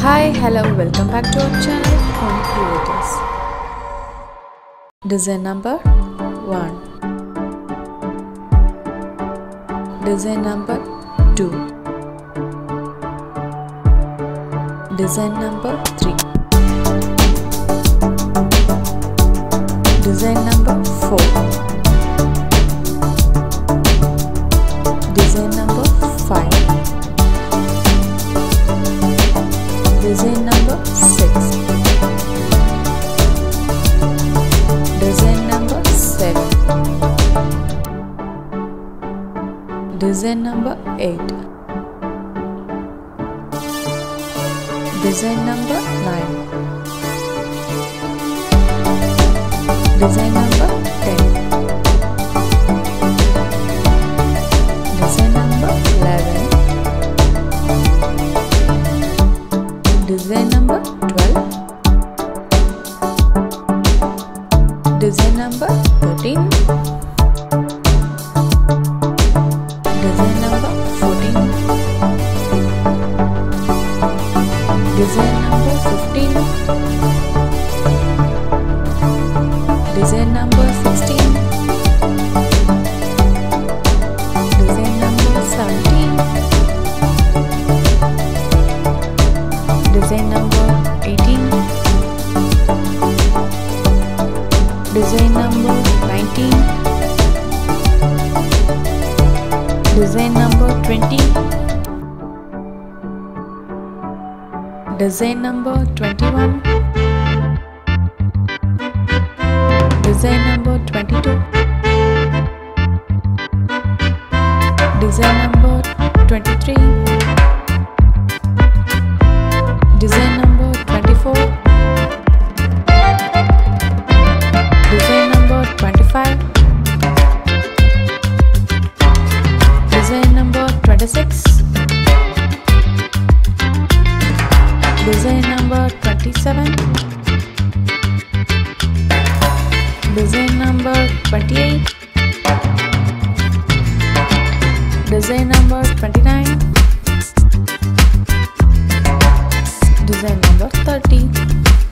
Hi, hello, welcome back to our channel Home Creators. Design number 1. Design number 2. Design number 3. Design number 4. Design number 5. Design number 6. Design number 7. Design number 8. Design number 9. Design number 10. Design number 11. Design number 12. Design number 13. Design number 14. Design number 15. Design number 16. Design number 17. Design number 18. Design number 19. Design number 20. Design number 21. Design number 22. Design number 23. Design number 24. Design number 25. Design number 26. Design number 27. Design number 28. Design number 29. Design number 30.